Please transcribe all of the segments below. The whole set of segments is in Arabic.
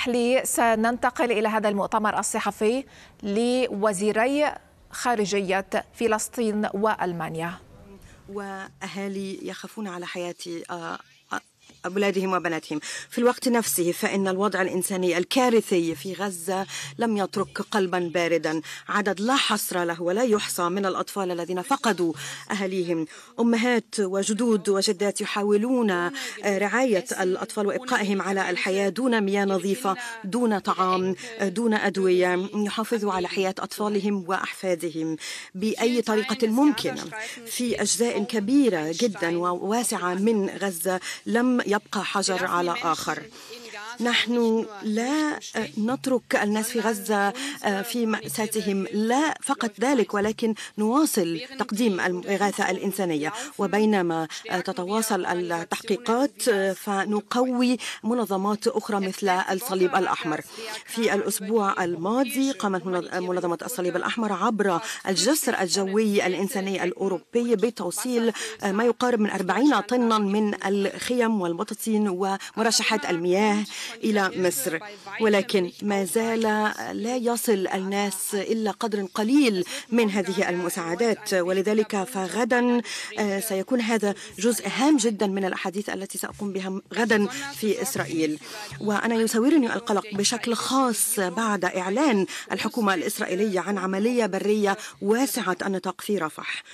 اسمح لي سننتقل إلى هذا المؤتمر الصحفي لوزيري خارجية فلسطين وألمانيا. وأهالي يخافون على حياة أولادهم وبناتهم. في الوقت نفسه فإن الوضع الإنساني الكارثي في غزة لم يترك قلبا باردا. عدد لا حصر له ولا يحصى من الأطفال الذين فقدوا أهليهم، أمهات وجدود وجدات يحاولون رعاية الأطفال وإبقائهم على الحياة دون مياه نظيفة، دون طعام، دون أدوية، يحافظوا على حياة أطفالهم وأحفادهم بأي طريقة ممكنة. في أجزاء كبيرة جدا وواسعة من غزة لم يبقى حجر على آخر. نحن لا نترك الناس في غزة في مأساتهم، لا فقط ذلك، ولكن نواصل تقديم الإغاثة الإنسانية. وبينما تتواصل التحقيقات فنقوي منظمات أخرى مثل الصليب الأحمر. في الأسبوع الماضي قامت منظمة الصليب الأحمر عبر الجسر الجوي الإنساني الأوروبي بتوصيل ما يقارب من 40 طنا من الخيم والبطاطين ومرشحات المياه إلى مصر، ولكن ما زال لا يصل الناس إلا قدر قليل من هذه المساعدات. ولذلك فغدا سيكون هذا جزء هام جدا من الأحاديث التي سأقوم بها غدا في إسرائيل. وأنا يساورني القلق بشكل خاص بعد إعلان الحكومة الإسرائيلية عن عملية برية واسعة النطاق في رفح.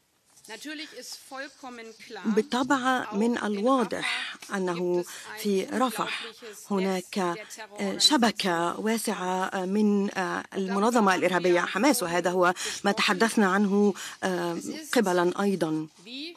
بالطبع من الواضح أنه في رفح هناك شبكة واسعة من المنظمة الإرهابية حماس، وهذا هو ما تحدثنا عنه قبلا أيضا.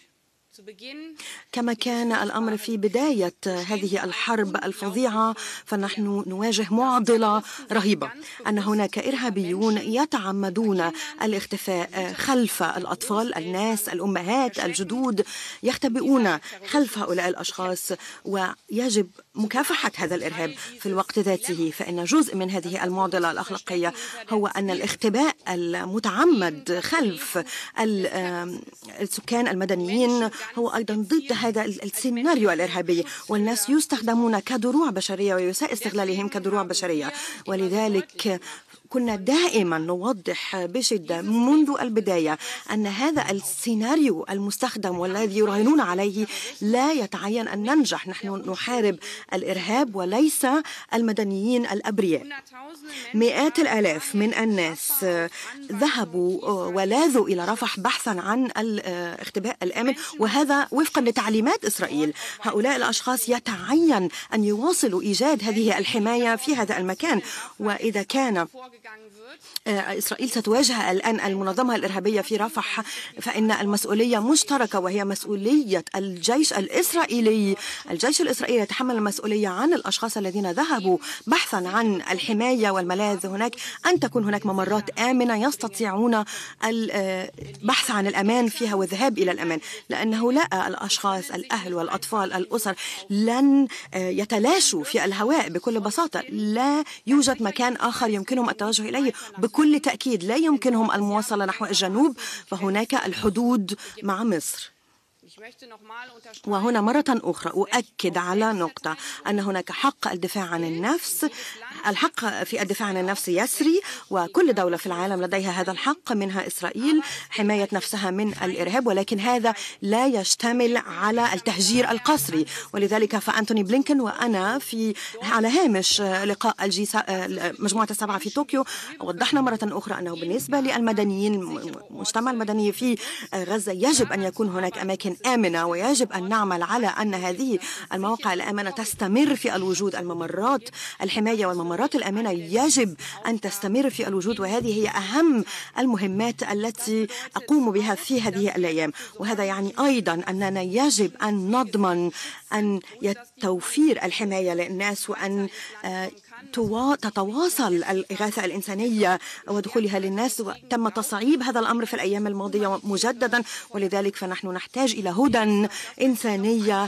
كما كان الأمر في بداية هذه الحرب الفظيعة، فنحن نواجه معضلة رهيبة، أن هناك إرهابيون يتعمدون الاختفاء خلف الأطفال، الناس، الأمهات، الجدود، يختبئون خلف هؤلاء الأشخاص، ويجب مكافحة هذا الإرهاب. في الوقت ذاته فإن جزء من هذه المعضلة الأخلاقية هو أن الاختباء المتعمد خلف السكان المدنيين هو أيضا ضد هذا السيناريو الإرهابي، والناس يستخدمون كدروع بشرية ويساء استغلالهم كدروع بشرية. ولذلك كنا دائما نوضح بشدة منذ البداية أن هذا السيناريو المستخدم والذي يراهنون عليه لا يتعين أن ننجح. نحن نحارب الإرهاب وليس المدنيين الأبرياء. مئات الآلاف من الناس ذهبوا ولاذوا إلى رفح بحثا عن الاختباء الآمن، وهذا وفقا لتعليمات إسرائيل. هؤلاء الأشخاص يتعين أن يواصلوا إيجاد هذه الحماية في هذا المكان. وإذا كان إسرائيل ستواجه الآن المنظمة الإرهابية في رفح فإن المسؤولية مشتركة، وهي مسؤولية الجيش الإسرائيلي. الجيش الإسرائيلي يتحمل المسؤولية عن الأشخاص الذين ذهبوا بحثا عن الحماية والملاذ هناك، أن تكون هناك ممرات آمنة يستطيعون البحث عن الأمان فيها والذهاب إلى الأمان، لأن هؤلاء الأشخاص، الأهل والأطفال، الأسر، لن يتلاشوا في الهواء بكل بساطة. لا يوجد مكان آخر يمكنهم التوجه إليه بكل تأكيد. لا يمكنهم المواصلة نحو الجنوب، فهناك الحدود مع مصر. وهنا مرة أخرى أؤكد على نقطة، أن هناك حق الدفاع عن النفس. الحق في الدفاع عن النفس يسري، وكل دولة في العالم لديها هذا الحق، منها إسرائيل، حماية نفسها من الإرهاب، ولكن هذا لا يشتمل على التهجير القسري. ولذلك فأنتوني بلينكن وأنا على هامش لقاء مجموعة السبعة في طوكيو وضحنا مرة أخرى أنه بالنسبة للمدنيين، المجتمع المدني في غزة، يجب أن يكون هناك أماكن آمنة، ويجب أن نعمل على أن هذه المواقع الآمنة تستمر في الوجود. الممرات الحماية والممرات الآمنة يجب أن تستمر في الوجود، وهذه هي أهم المهمات التي أقوم بها في هذه الأيام. وهذا يعني أيضا أننا يجب أن نضمن أن توفير الحماية للناس، وأن تتواصل الإغاثة الإنسانية ودخولها للناس. تم تصعيب هذا الأمر في الأيام الماضية مجددا، ولذلك فنحن نحتاج إلى هدى إنسانية.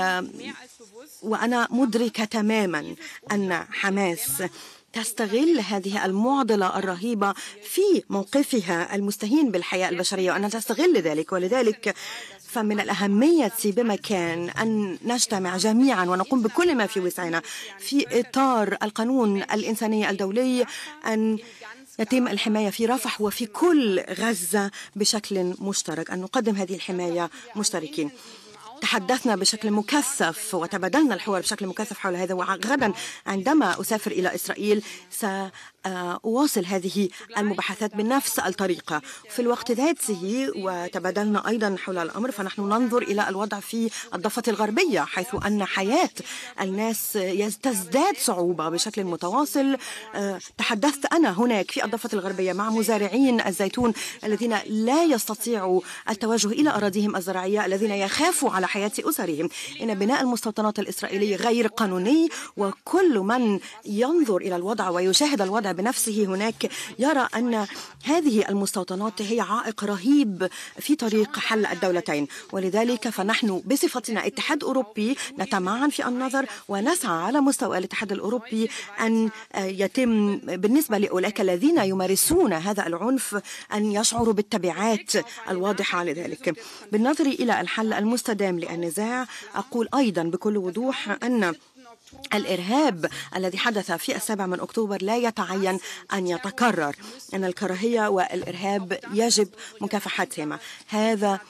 وأنا مدركة تماما أن حماس تستغل هذه المعضلة الرهيبة في موقفها المستهين بالحياة البشرية، وأنها تستغل ذلك. ولذلك فمن الأهمية بمكان أن نجتمع جميعا ونقوم بكل ما في وسعنا في إطار القانون الإنساني الدولي، أن يتم الحماية في رفح وفي كل غزة بشكل مشترك، أن نقدم هذه الحماية مشتركين. تحدثنا بشكل مكثف وتبادلنا الحوار بشكل مكثف حول هذا، وغدا عندما أسافر إلى إسرائيل سأواصل هذه المباحثات بنفس الطريقة. في الوقت ذاته وتبادلنا أيضا حول الأمر، فنحن ننظر إلى الوضع في الضفة الغربية، حيث أن حياة الناس تزداد صعوبة بشكل متواصل. تحدثت أنا هناك في الضفة الغربية مع مزارعين الزيتون الذين لا يستطيعوا التوجه إلى أراضيهم الزراعية، الذين يخافوا على حياة أسرهم. إن بناء المستوطنات الإسرائيلية غير قانوني، وكل من ينظر إلى الوضع ويشاهد الوضع بنفسه هناك يرى أن هذه المستوطنات هي عائق رهيب في طريق حل الدولتين. ولذلك فنحن بصفتنا اتحاد أوروبي نتمعن في النظر ونسعى على مستوى الاتحاد الأوروبي أن يتم بالنسبة لأولئك الذين يمارسون هذا العنف أن يشعروا بالتبعات الواضحة لذلك. بالنظر إلى الحل المستدام للنزاع، أقول أيضا بكل وضوح أن الإرهاب الذي حدث في 7 أكتوبر لا يتعين أن يتكرر، أن الكراهية والإرهاب يجب مكافحتهما. هذه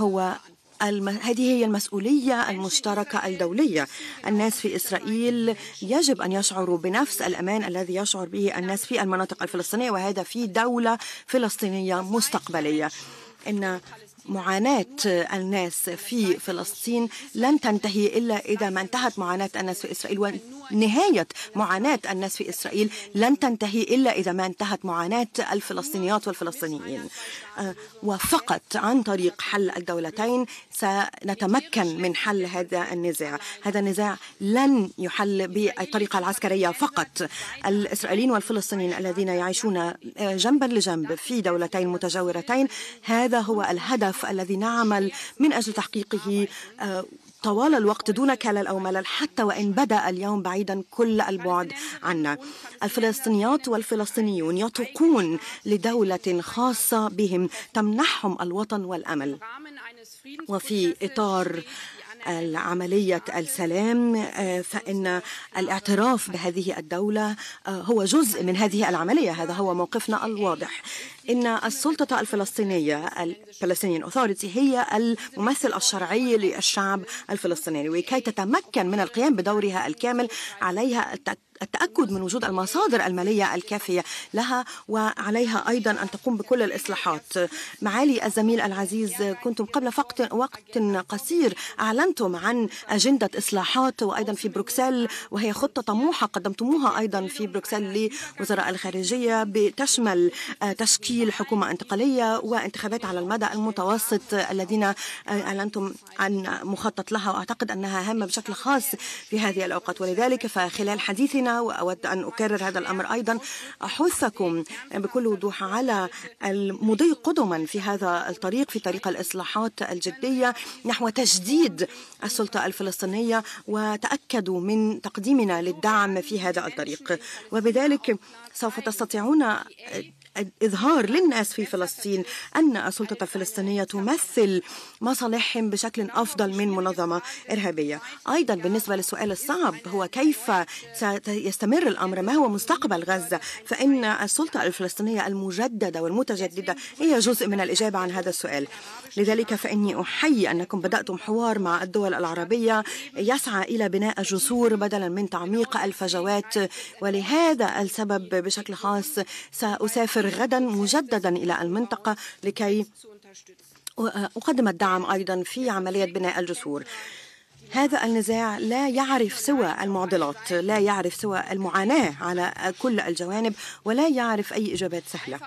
هي المسؤولية المشتركة الدولية. الناس في إسرائيل يجب أن يشعروا بنفس الأمان الذي يشعر به الناس في المناطق الفلسطينية، وهذا في دولة فلسطينية مستقبلية. إن معاناة الناس في فلسطين لن تنتهي إلا إذا ما انتهت معاناة الناس في إسرائيل، ونهاية معاناة الناس في إسرائيل لن تنتهي إلا إذا ما انتهت معاناة الفلسطينيات والفلسطينيين. وفقط عن طريق حل الدولتين سنتمكن من حل هذا النزاع. هذا النزاع لن يحل بالطريقة العسكرية فقط. الإسرائيليين والفلسطينيين الذين يعيشون جنبا لجنب في دولتين متجاورتين، هذا هو الهدف الذي نعمل من أجل تحقيقه طوال الوقت دون كلل أو ملل، حتى وإن بدأ اليوم بعيدا كل البعد عنا. الفلسطينيات والفلسطينيون يتوقون لدولة خاصة بهم تمنحهم الوطن والأمل. وفي إطار عملية السلام فإن الاعتراف بهذه الدولة هو جزء من هذه العملية. هذا هو موقفنا الواضح. إن السلطة الفلسطينية الفلسطينيين أوثوريتي هي الممثل الشرعي للشعب الفلسطيني، وكي تتمكن من القيام بدورها الكامل عليها التأكد من وجود المصادر المالية الكافية لها، وعليها أيضا أن تقوم بكل الإصلاحات. معالي الزميل العزيز، كنتم قبل وقت قصير أعلنتم عن أجندة إصلاحات وأيضا في بروكسل، وهي خطة طموحة قدمتموها أيضا في بروكسل لوزراء الخارجية، بتشمل تشكيل حكومة انتقالية وانتخابات على المدى المتوسط الذين أعلنتم عن مخطط لها، وأعتقد أنها هامة بشكل خاص في هذه الأوقات. ولذلك فخلال حديثنا، وأود أن أكرر هذا الأمر أيضا، أحثكم بكل وضوح على المضي قدما في هذا الطريق، في طريق الإصلاحات الجدية نحو تجديد السلطة الفلسطينية، وتأكدوا من تقديمنا للدعم في هذا الطريق. وبذلك سوف تستطيعون إظهار للناس في فلسطين أن السلطة الفلسطينية تمثل مصالحهم بشكل أفضل من منظمة إرهابية. أيضا بالنسبة للسؤال الصعب هو كيف سيستمر الأمر، ما هو مستقبل غزة، فإن السلطة الفلسطينية المجددة والمتجددة هي جزء من الإجابة عن هذا السؤال. لذلك فإني أحيي أنكم بدأتم حوار مع الدول العربية يسعى إلى بناء جسور بدلا من تعميق الفجوات، ولهذا السبب بشكل خاص سأسافر غدا مجددا إلى المنطقة لكي أقدم الدعم أيضا في عملية بناء الجسور. هذا النزاع لا يعرف سوى المعضلات، لا يعرف سوى المعاناة على كل الجوانب، ولا يعرف أي إجابات سهلة.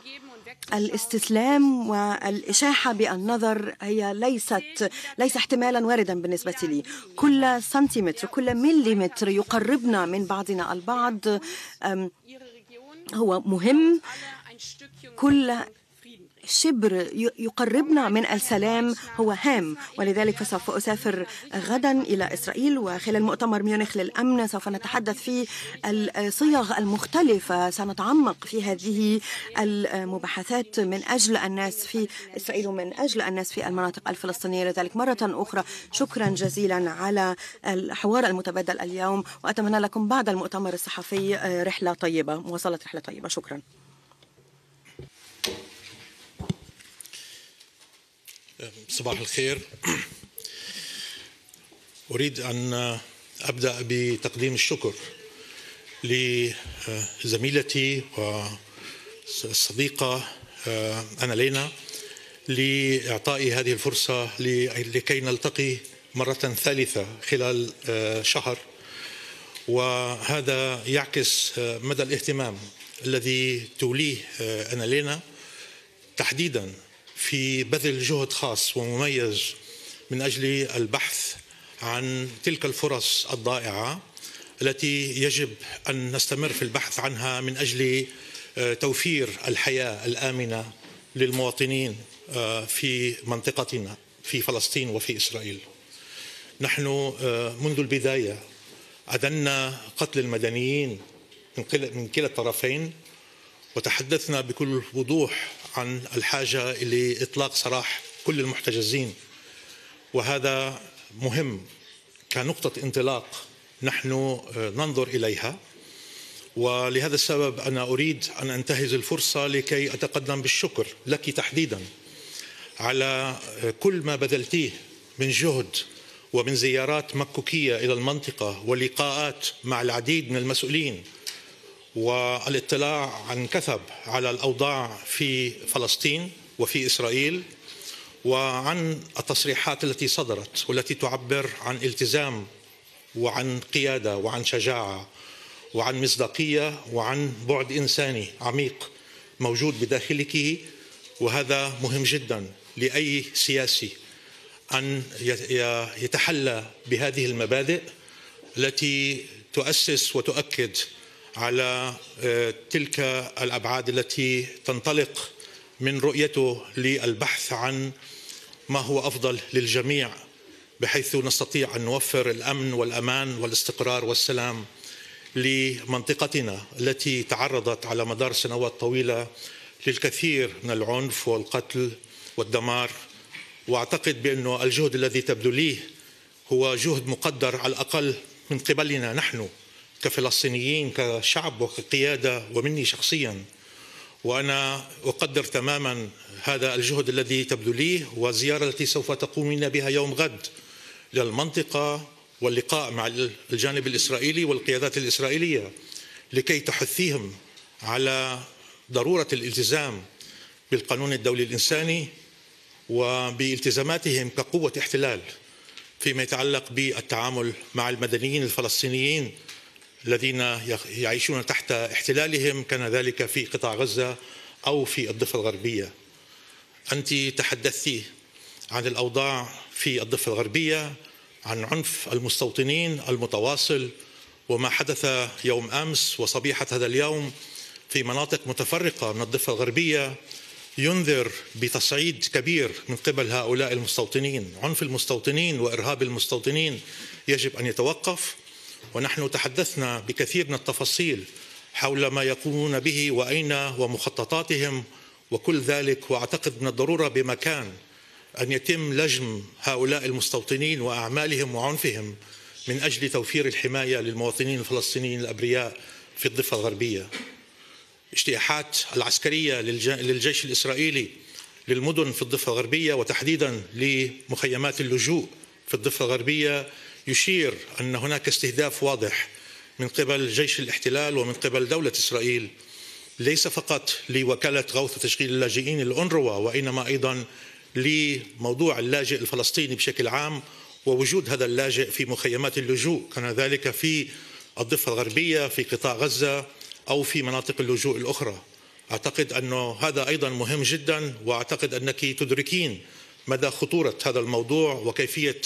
الاستسلام والإشاحة بالنظر هي ليس احتمالا واردا بالنسبة لي. كل سنتيمتر، كل مليمتر يقربنا من بعضنا البعض هو مهم. كل شبر يقربنا من السلام هو هام، ولذلك فسوف أسافر غدا إلى إسرائيل، وخلال مؤتمر ميونخ للأمن سوف نتحدث في الصيغ المختلفة. سنتعمق في هذه المباحثات من أجل الناس في إسرائيل ومن أجل الناس في المناطق الفلسطينية. لذلك مرة أخرى شكرا جزيلا على الحوار المتبادل اليوم، وأتمنى لكم بعد المؤتمر الصحفي رحلة طيبة، مواصلة رحلة طيبة. شكرا. صباح الخير. أريد أن أبدأ بتقديم الشكر لزميلتي والصديقة أنالينا لإعطائي هذه الفرصة لكي نلتقي مرة ثالثة خلال شهر، وهذا يعكس مدى الاهتمام الذي توليه أنالينا تحديداً في بذل جهد خاص ومميز من أجل البحث عن تلك الفرص الضائعة التي يجب أن نستمر في البحث عنها من أجل توفير الحياة الآمنة للمواطنين في منطقتنا في فلسطين وفي إسرائيل. نحن منذ البداية أدنا قتل المدنيين من كلا الطرفين، وتحدثنا بكل وضوح عن الحاجة لإطلاق سراح كل المحتجزين، وهذا مهم كنقطة انطلاق نحن ننظر إليها. ولهذا السبب أنا أريد أن أنتهز الفرصة لكي أتقدم بالشكر لك تحديدا على كل ما بذلتيه من جهد ومن زيارات مكوكية إلى المنطقة ولقاءات مع العديد من المسؤولين والاطلاع عن كثب على الأوضاع في فلسطين وفي إسرائيل، وعن التصريحات التي صدرت والتي تعبر عن التزام وعن قيادة وعن شجاعة وعن مصداقية وعن بعد إنساني عميق موجود بداخلك. وهذا مهم جدا لأي سياسي أن يتحلى بهذه المبادئ التي تؤسس وتؤكد على تلك الأبعاد التي تنطلق من رؤيته للبحث عن ما هو أفضل للجميع، بحيث نستطيع أن نوفر الأمن والأمان والاستقرار والسلام لمنطقتنا التي تعرضت على مدار سنوات طويلة للكثير من العنف والقتل والدمار. وأعتقد بأن الجهد الذي تبذليه هو جهد مقدر على الأقل من قبلنا نحن كفلسطينيين كشعب وكقيادة ومني شخصيا، وأنا أقدر تماما هذا الجهد الذي تبذليه والزيارة التي سوف تقومين بها يوم غد للمنطقة واللقاء مع الجانب الإسرائيلي والقيادات الإسرائيلية لكي تحثيهم على ضرورة الالتزام بالقانون الدولي الإنساني وبالتزاماتهم كقوة احتلال فيما يتعلق بالتعامل مع المدنيين الفلسطينيين الذين يعيشون تحت احتلالهم، كان ذلك في قطاع غزة أو في الضفة الغربية. أنت تحدثتي عن الأوضاع في الضفة الغربية، عن عنف المستوطنين المتواصل وما حدث يوم أمس وصبيحة هذا اليوم في مناطق متفرقة من الضفة الغربية، ينذر بتصعيد كبير من قبل هؤلاء المستوطنين. عنف المستوطنين وإرهاب المستوطنين يجب أن يتوقف، ونحن تحدثنا بكثير من التفاصيل حول ما يقومون به وأين ومخططاتهم وكل ذلك. وأعتقد من الضرورة بمكان أن يتم لجم هؤلاء المستوطنين وأعمالهم وعنفهم من أجل توفير الحماية للمواطنين الفلسطينيين الأبرياء في الضفة الغربية. اجتياحات العسكرية للجيش الإسرائيلي للمدن في الضفة الغربية وتحديدا لمخيمات اللجوء في الضفة الغربية يشير أن هناك استهداف واضح من قبل جيش الاحتلال ومن قبل دولة إسرائيل، ليس فقط لوكالة غوث وتشغيل اللاجئين الأونروا، وإنما أيضا لموضوع اللاجئ الفلسطيني بشكل عام ووجود هذا اللاجئ في مخيمات اللجوء، كان ذلك في الضفة الغربية في قطاع غزة أو في مناطق اللجوء الأخرى. أعتقد أنه هذا أيضا مهم جدا، وأعتقد أنك تدركين مدى خطورة هذا الموضوع وكيفية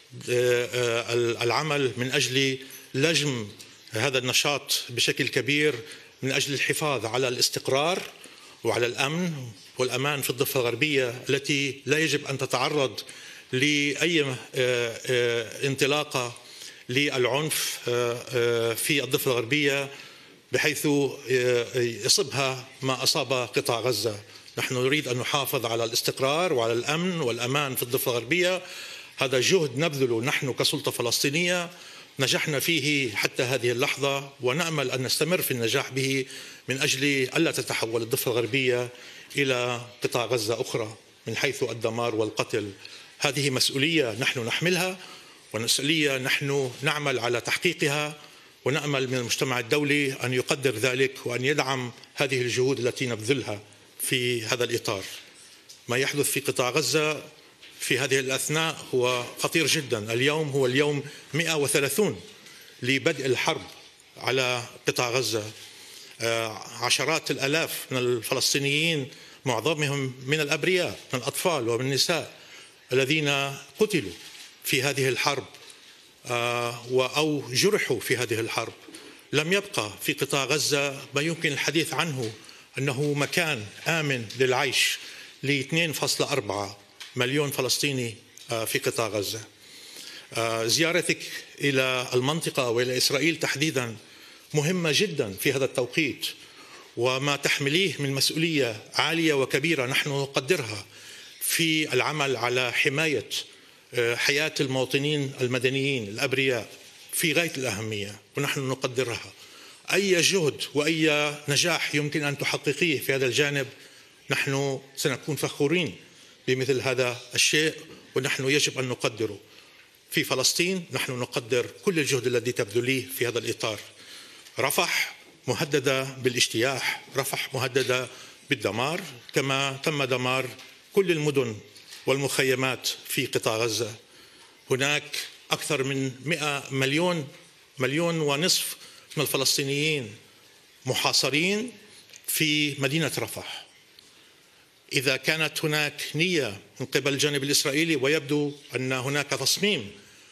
العمل من أجل لجم هذا النشاط بشكل كبير من أجل الحفاظ على الاستقرار وعلى الأمن والأمان في الضفة الغربية التي لا يجب أن تتعرض لأي انطلاقة للعنف في الضفة الغربية بحيث يصبها ما أصاب قطاع غزة. نحن نريد أن نحافظ على الاستقرار وعلى الأمن والأمان في الضفة الغربية. هذا جهد نبذله نحن كسلطة فلسطينية، نجحنا فيه حتى هذه اللحظة، ونأمل أن نستمر في النجاح به من أجل ألا تتحول الضفة الغربية إلى قطاع غزة أخرى من حيث الدمار والقتل. هذه مسؤولية نحن نحملها، ومسؤولية نحن نعمل على تحقيقها، ونأمل من المجتمع الدولي أن يقدر ذلك وأن يدعم هذه الجهود التي نبذلها في هذا الإطار. ما يحدث في قطاع غزة في هذه الأثناء هو خطير جدا. اليوم هو اليوم 130 لبدء الحرب على قطاع غزة. عشرات الآلاف من الفلسطينيين، معظمهم من الأبرياء، من الأطفال ومن النساء، الذين قتلوا في هذه الحرب أو جرحوا في هذه الحرب. لم يبقى في قطاع غزة ما يمكن الحديث عنه أنه مكان آمن للعيش ل 2.4 مليون فلسطيني في قطاع غزة. زيارتك إلى المنطقة وإلى إسرائيل تحديدا مهمة جدا في هذا التوقيت، وما تحمليه من مسؤولية عالية وكبيرة نحن نقدرها في العمل على حماية حياة المواطنين المدنيين الأبرياء في غاية الأهمية، ونحن نقدرها. أي جهد وأي نجاح يمكن أن تحققيه في هذا الجانب نحن سنكون فخورين بمثل هذا الشيء، ونحن يجب أن نقدره. في فلسطين نحن نقدر كل الجهد الذي تبذليه في هذا الإطار. رفح مهددة بالاجتياح، رفح مهددة بالدمار، كما تم دمار كل المدن والمخيمات في قطاع غزة. هناك أكثر من 100 مليون ونصف من الفلسطينيين محاصرين في مدينة رفح. إذا كانت هناك نية من قبل الجانب الإسرائيلي، ويبدو أن هناك تصميم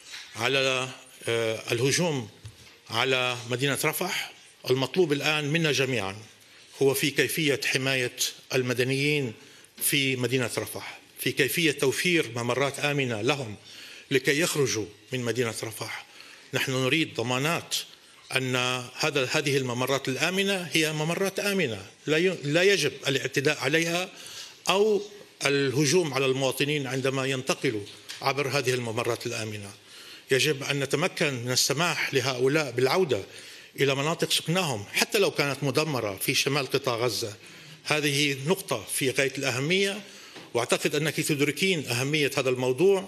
على الهجوم على مدينة رفح، المطلوب الآن منا جميعا هو في كيفية حماية المدنيين في مدينة رفح، في كيفية توفير ممرات آمنة لهم لكي يخرجوا من مدينة رفح. نحن نريد ضمانات أن هذه الممرات الآمنة هي ممرات آمنة لا يجب الاعتداء عليها أو الهجوم على المواطنين عندما ينتقلوا عبر هذه الممرات الآمنة. يجب أن نتمكن من السماح لهؤلاء بالعودة إلى مناطق سكنهم حتى لو كانت مدمرة في شمال قطاع غزة. هذه نقطة في غاية الأهمية، وأعتقد أنك تدركين أهمية هذا الموضوع،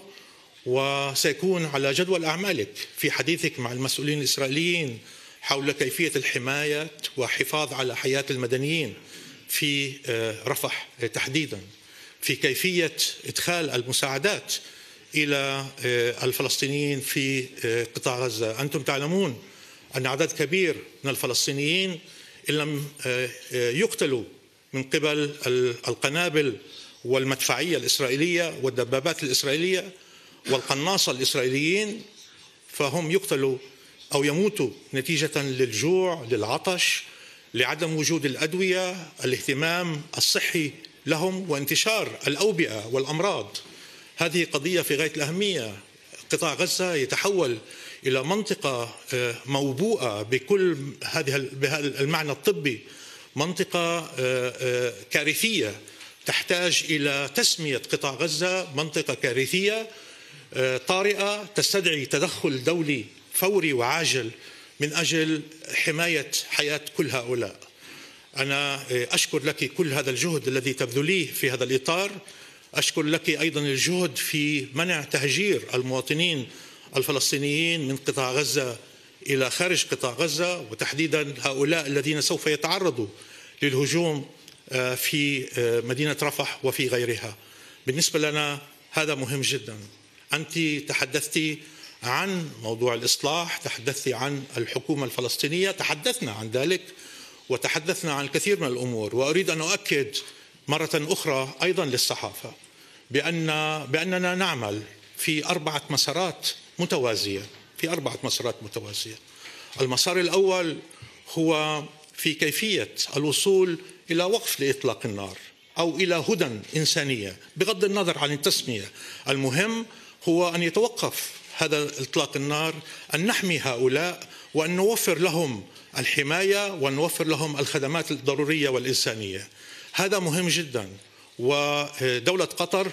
وسيكون على جدول أعمالك في حديثك مع المسؤولين الإسرائيليين حول كيفية الحماية وحفاظ على حياة المدنيين في رفح تحديدا، في كيفية إدخال المساعدات إلى الفلسطينيين في قطاع غزة. أنتم تعلمون أن عدد كبير من الفلسطينيين إن لم يقتلوا من قبل القنابل والمدفعية الإسرائيلية والدبابات الإسرائيلية والقناصة الإسرائيليين، فهم يقتلوا أو يموتوا نتيجة للجوع، للعطش، لعدم وجود الأدوية، الاهتمام الصحي لهم، وانتشار الأوبئة والأمراض. هذه قضية في غاية الأهمية. قطاع غزة يتحول إلى منطقة موبوءة بكل بهذا المعنى الطبي، منطقة كارثية تحتاج إلى تسمية قطاع غزة منطقة كارثية طارئة تستدعي تدخل دولي فوري وعاجل من أجل حماية حياة كل هؤلاء. أنا أشكر لك كل هذا الجهد الذي تبذليه في هذا الإطار. أشكر لك أيضا الجهد في منع تهجير المواطنين الفلسطينيين من قطاع غزة إلى خارج قطاع غزة، وتحديدا هؤلاء الذين سوف يتعرضوا للهجوم في مدينة رفح وفي غيرها. بالنسبة لنا هذا مهم جدا. أنت تحدثتي عن موضوع الإصلاح، تحدثتي عن الحكومة الفلسطينية، تحدثنا عن ذلك وتحدثنا عن الكثير من الأمور، وأريد أن أؤكد مرة أخرى أيضا للصحافة بأننا نعمل في 4 مسارات متوازية. المسار الأول هو في كيفية الوصول إلى وقف لإطلاق النار أو إلى هدى إنسانية بغض النظر عن التسمية. المهم هو أن يتوقف هذا إطلاق النار، أن نحمي هؤلاء وأن نوفر لهم الحماية وأن نوفر لهم الخدمات الضرورية والإنسانية. هذا مهم جدا. ودولة قطر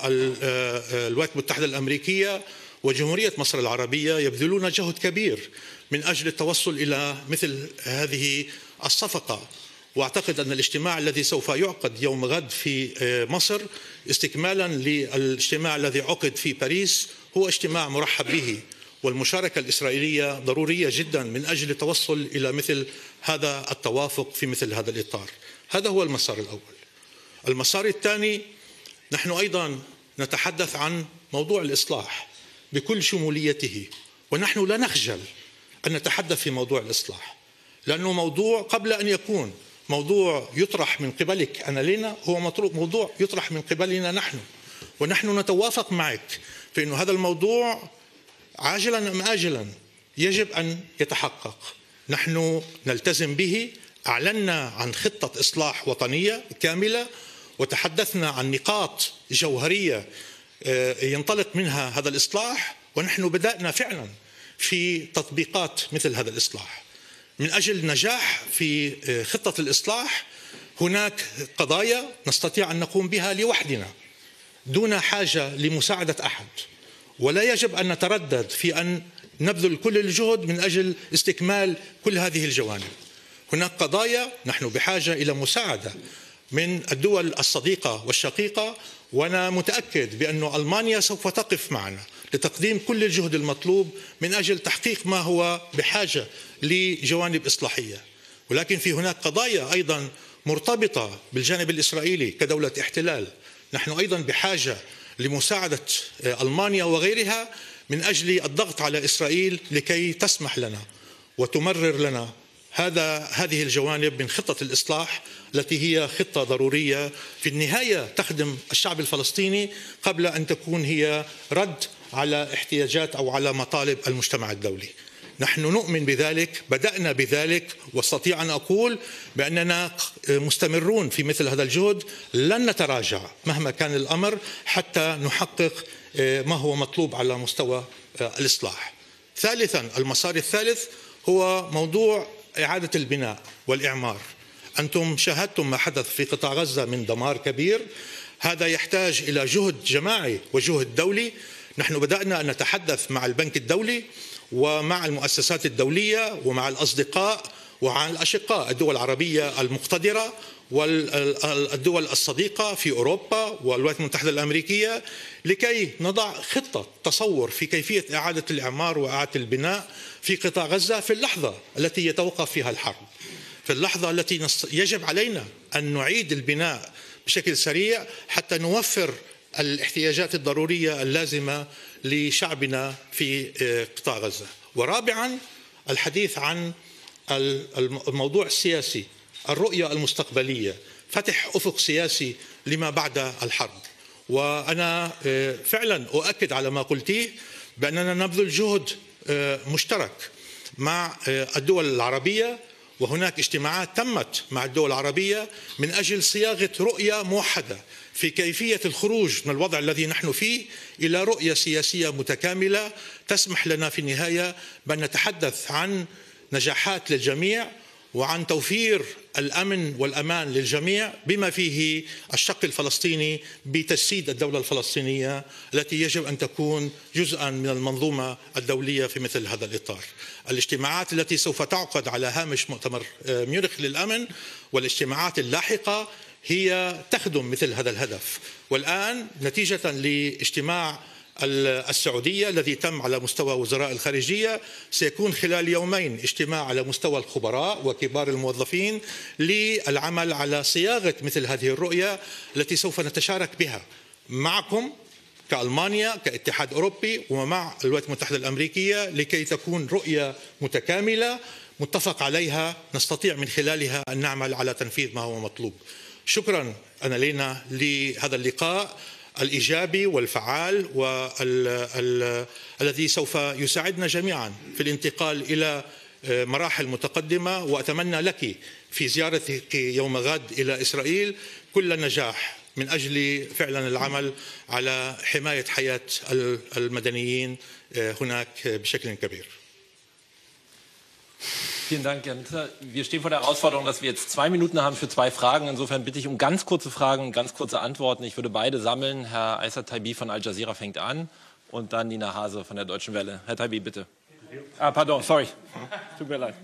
والولايات المتحدة الأمريكية وجمهورية مصر العربية يبذلون جهد كبير من أجل التوصل إلى مثل هذه الصفقة. وأعتقد أن الاجتماع الذي سوف يعقد يوم غد في مصر استكمالا للاجتماع الذي عقد في باريس هو اجتماع مرحب به، والمشاركة الإسرائيلية ضرورية جدا من أجل التوصل إلى مثل هذا التوافق في مثل هذا الإطار. هذا هو المسار الأول. المسار الثاني، نحن أيضا نتحدث عن موضوع الإصلاح بكل شموليته، ونحن لا نخجل أن نتحدث في موضوع الإصلاح، لأنه موضوع قبل أن يكون موضوع يطرح من قبلك أنا لنا، هو موضوع يطرح من قبلنا نحن، ونحن نتوافق معك في أن هذا الموضوع عاجلا أم آجلا يجب أن يتحقق. نحن نلتزم به. أعلنا عن خطة إصلاح وطنية كاملة، وتحدثنا عن نقاط جوهرية ينطلق منها هذا الإصلاح، ونحن بدأنا فعلا في تطبيقات مثل هذا الإصلاح. من أجل النجاح في خطة الإصلاح هناك قضايا نستطيع أن نقوم بها لوحدنا دون حاجة لمساعدة أحد، ولا يجب أن نتردد في أن نبذل كل الجهد من أجل استكمال كل هذه الجوانب. هناك قضايا نحن بحاجة إلى مساعدة من الدول الصديقة والشقيقة، وأنا متأكد بأن ألمانيا سوف تقف معنا لتقديم كل الجهد المطلوب من أجل تحقيق ما هو بحاجة لجوانب إصلاحية. ولكن في هناك قضايا أيضا مرتبطة بالجانب الإسرائيلي كدولة احتلال، نحن أيضا بحاجة لمساعدة ألمانيا وغيرها من أجل الضغط على إسرائيل لكي تسمح لنا وتمرر لنا هذه الجوانب من خطة الإصلاح التي هي خطة ضرورية في النهاية تخدم الشعب الفلسطيني قبل أن تكون هي رد على احتياجات أو على مطالب المجتمع الدولي. نحن نؤمن بذلك، بدأنا بذلك، واستطيع أن أقول بأننا مستمرون في مثل هذا الجهد، لن نتراجع مهما كان الأمر حتى نحقق ما هو مطلوب على مستوى الإصلاح. ثالثا، المسار الثالث هو موضوع إعادة البناء والإعمار. أنتم شاهدتم ما حدث في قطاع غزة من دمار كبير، هذا يحتاج إلى جهد جماعي وجهد دولي. نحن بدأنا أن نتحدث مع البنك الدولي ومع المؤسسات الدولية ومع الأصدقاء ومع الأشقاء الدول العربية المقتدرة والدول الصديقة في أوروبا والولايات المتحدة الأمريكية لكي نضع خطة تصور في كيفية إعادة الإعمار وإعادة البناء في قطاع غزة في اللحظة التي يتوقف فيها الحرب، في اللحظة التي يجب علينا أن نعيد البناء بشكل سريع حتى نوفر الاحتياجات الضرورية اللازمة لشعبنا في قطاع غزة. ورابعا، الحديث عن الموضوع السياسي، الرؤية المستقبلية، فتح أفق سياسي لما بعد الحرب. وأنا فعلا أؤكد على ما قلتيه بأننا نبذل جهد مشترك مع الدول العربية، وهناك اجتماعات تمت مع الدول العربية من أجل صياغة رؤية موحدة في كيفية الخروج من الوضع الذي نحن فيه إلى رؤية سياسية متكاملة تسمح لنا في النهاية بأن نتحدث عن نجاحات للجميع وعن توفير الأمن والأمان للجميع بما فيه الشق الفلسطيني بتجسيد الدولة الفلسطينية التي يجب أن تكون جزءا من المنظومة الدولية في مثل هذا الإطار. الاجتماعات التي سوف تعقد على هامش مؤتمر ميونخ للأمن والاجتماعات اللاحقة هي تخدم مثل هذا الهدف. والآن نتيجة لاجتماع السعودية الذي تم على مستوى وزراء الخارجية سيكون خلال يومين اجتماع على مستوى الخبراء وكبار الموظفين للعمل على صياغة مثل هذه الرؤية التي سوف نتشارك بها معكم كألمانيا كاتحاد أوروبي ومع الولايات المتحدة الأمريكية لكي تكون رؤية متكاملة متفق عليها نستطيع من خلالها أن نعمل على تنفيذ ما هو مطلوب. شكرا أنا لنا لهذا اللقاء الإيجابي والفعال والذي سوف يساعدنا جميعا في الانتقال إلى مراحل متقدمة، وأتمنى لك في زيارتك يوم غد إلى إسرائيل كل نجاح من أجل فعلا العمل على حماية حياة المدنيين هناك بشكل كبير. Vielen Dank, Herr Minister. Wir stehen vor der Herausforderung, dass wir jetzt 2 Minuten haben für 2 Fragen. Insofern bitte ich um ganz kurze Fragen und ganz kurze Antworten. Ich würde beide sammeln. Herr Aysad Taibi von Al Jazeera fängt an und dann Nina Hase von der Deutschen Welle. Herr Taibi, bitte. Pardon, sorry. Tut mir leid.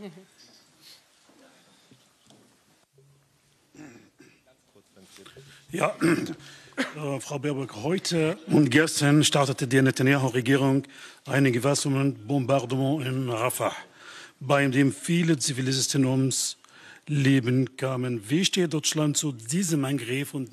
Ja, Frau Baerbock, heute und gestern startete die Netanyahu-Regierung eine gewaltsamen Bombardement in Rafah, bei dem viele Zivilisten ums Leben kamen. Wie steht Deutschland zu diesem Angriff? Und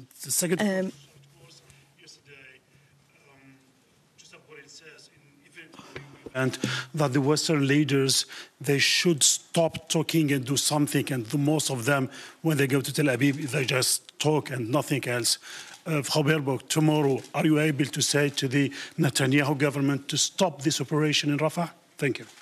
and that the Western leaders, they should stop talking and do something. And the most of them, when they go to Tel Aviv, they just talk and nothing else. Frau Baerbock, tomorrow, are you able to say to the Netanyahu government to stop this operation in Rafah? Thank you.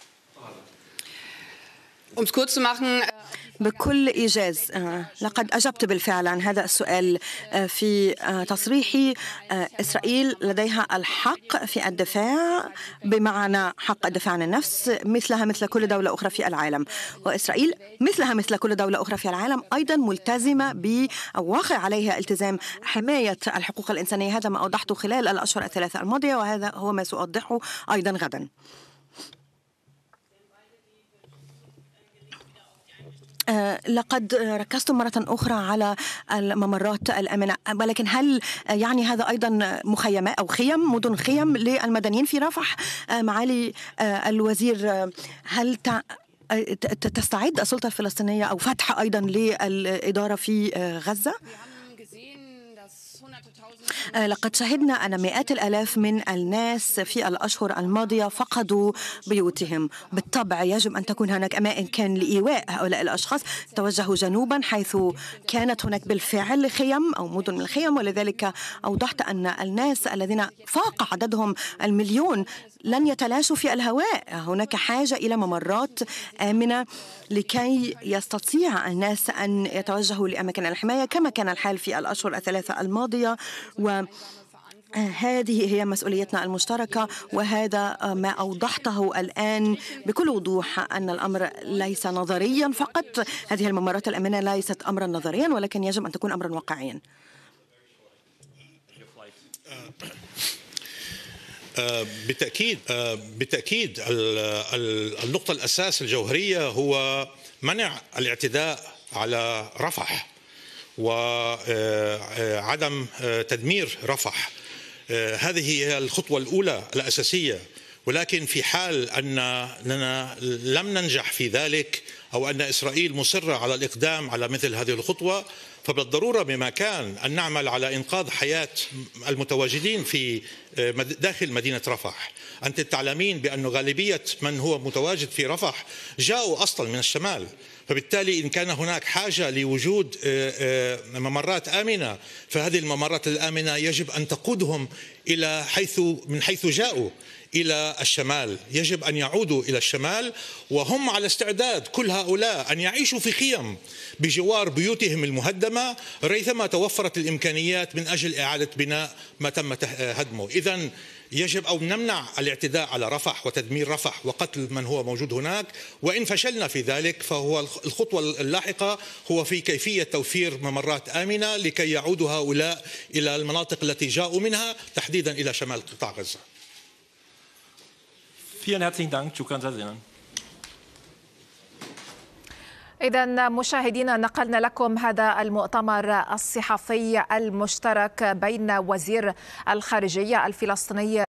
Um es kurz zu machen, بكل إيجاز لقد أجبت بالفعل عن هذا السؤال في تصريحي. إسرائيل لديها الحق في الدفاع بمعنى حق الدفاع عن النفس مثلها مثل كل دولة أخرى في العالم، وإسرائيل مثلها مثل كل دولة أخرى في العالم أيضا ملتزمة أو واقع عليها التزام حماية الحقوق الإنسانية. هذا ما أوضحته خلال الأشهر ال3 الماضية، وهذا هو ما سأوضحه أيضا غدا. لقد ركزتم مرة أخرى على الممرات الآمنة، ولكن هل يعني هذا أيضا مخيمات أو مدن خيم للمدنيين في رفح؟ معالي الوزير، هل تستعد السلطة الفلسطينية أو فتح أيضا للإدارة في غزة؟ لقد شهدنا أن مئات الآلاف من الناس في الأشهر الماضية فقدوا بيوتهم. بالطبع يجب أن تكون هناك أماكن لإيواء هؤلاء الأشخاص. توجهوا جنوبا حيث كانت هناك بالفعل خيم أو مدن من الخيم، ولذلك أوضحت أن الناس الذين فاق عددهم 1,000,000 لن يتلاشوا في الهواء. هناك حاجة إلى ممرات آمنة لكي يستطيع الناس أن يتوجهوا لأماكن الحماية كما كان الحال في الأشهر ال3 الماضية، وهذه هي مسؤوليتنا المشتركة. وهذا ما أوضحته الآن بكل وضوح، أن الأمر ليس نظريا فقط. هذه الممرات الآمنة ليست أمرا نظريا، ولكن يجب أن تكون أمرا واقعيا. بالتأكيد النقطة الأساس الجوهرية هو منع الاعتداء على رفح وعدم تدمير رفح. هذه هي الخطوة الأولى الأساسية، ولكن في حال أننا لم ننجح في ذلك أو أن إسرائيل مصرة على الإقدام على مثل هذه الخطوة، فبالضرورة بمكان أن نعمل على إنقاذ حياة المتواجدين في داخل مدينة رفح. أنت تعلمين بأن غالبية من هو متواجد في رفح جاءوا أصلا من الشمال، فبالتالي إن كان هناك حاجة لوجود ممرات آمنة، فهذه الممرات الآمنة يجب أن تقودهم إلى من حيث جاءوا إلى الشمال. يجب أن يعودوا إلى الشمال، وهم على استعداد كل هؤلاء أن يعيشوا في خيم بجوار بيوتهم المهدمة ريثما توفرت الإمكانيات من أجل إعادة بناء ما تم هدمه. إذن يجب أن نمنع الاعتداء على رفح وتدمير رفح وقتل من هو موجود هناك، وإن فشلنا في ذلك فهو الخطوة اللاحقة هو في كيفية توفير ممرات آمنة لكي يعودوا هؤلاء إلى المناطق التي جاءوا منها، تحديدا إلى شمال قطاع غزة. Vielen herzlichen Dank. شكرا جزيلا. إذا مشاهدينا، نقلنا لكم هذا المؤتمر الصحفي المشترك بين وزير الخارجية الفلسطيني